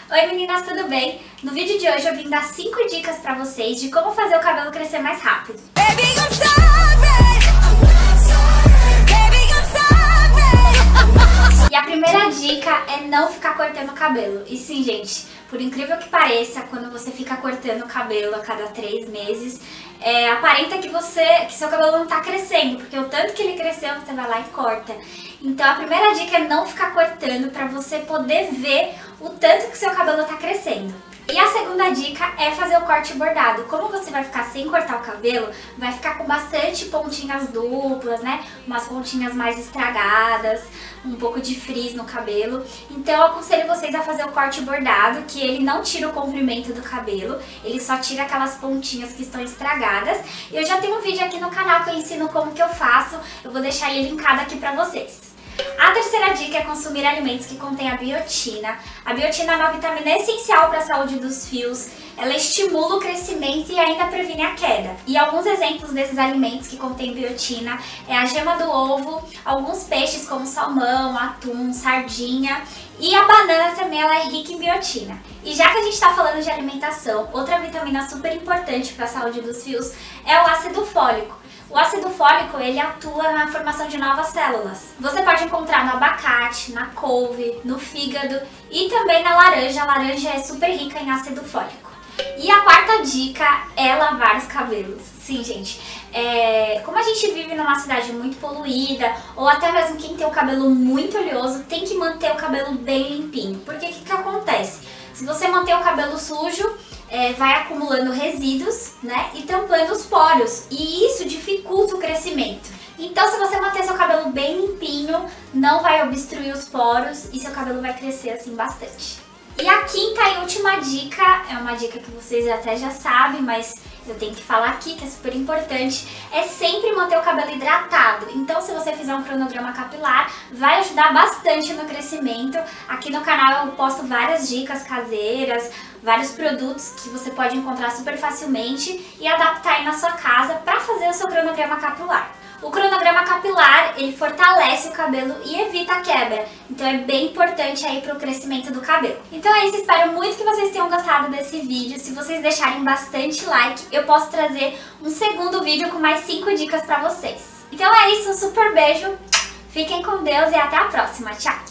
Oi meninas, tudo bem? No vídeo de hoje eu vim dar 5 dicas pra vocês de como fazer o cabelo crescer mais rápido. E a primeira dica é não ficar cortando o cabelo. E sim, gente, por incrível que pareça, quando você fica cortando o cabelo a cada 3 meses, aparenta que seu cabelo não tá crescendo, porque o tanto que ele cresceu, você vai lá e corta. Então a primeira dica é não ficar cortando pra você poder ver o tanto que seu cabelo tá crescendo. E a segunda dica é fazer o corte bordado. Como você vai ficar sem cortar o cabelo, vai ficar com bastante pontinhas duplas, né? Umas pontinhas mais estragadas, um pouco de frizz no cabelo. Então eu aconselho vocês a fazer o corte bordado, que ele não tira o comprimento do cabelo, ele só tira aquelas pontinhas que estão estragadas. E eu já tenho um vídeo aqui no canal que eu ensino como que eu faço, eu vou deixar ele linkado aqui pra vocês. A terceira dica é consumir alimentos que contêm a biotina. A biotina é uma vitamina essencial para a saúde dos fios, ela estimula o crescimento e ainda previne a queda. E alguns exemplos desses alimentos que contêm biotina é a gema do ovo, alguns peixes como salmão, atum, sardinha e a banana também, ela é rica em biotina. E já que a gente está falando de alimentação, outra vitamina super importante para a saúde dos fios é o ácido fólico. O ácido fólico, ele atua na formação de novas células. Você pode encontrar no abacate, na couve, no fígado e também na laranja. A laranja é super rica em ácido fólico. E a quarta dica é lavar os cabelos. Sim, gente, como a gente vive numa cidade muito poluída, ou até mesmo quem tem o cabelo muito oleoso, tem que manter o cabelo bem limpinho. Porque o que acontece? Se você manter o cabelo sujo, vai acumulando resíduos, né, e tampando os poros, e isso dificulta o crescimento. Então, se você manter seu cabelo bem limpinho, não vai obstruir os poros e seu cabelo vai crescer assim bastante. E a quinta e última dica, é uma dica que vocês até já sabem, mas eu tenho que falar aqui, que é super importante, é sempre manter o cabelo hidratado. Então, se você fizer um cronograma capilar, vai ajudar bastante no crescimento. Aqui no canal eu posto várias dicas caseiras, vários produtos que você pode encontrar super facilmente e adaptar aí na sua casa para fazer o seu cronograma capilar. O cronograma capilar, ele fortalece o cabelo e evita a quebra, então é bem importante aí para o crescimento do cabelo. Então é isso, espero muito que vocês tenham gostado desse vídeo. Se vocês deixarem bastante like, eu posso trazer um segundo vídeo com mais 5 dicas para vocês. Então é isso, um super beijo, fiquem com Deus e até a próxima, tchau!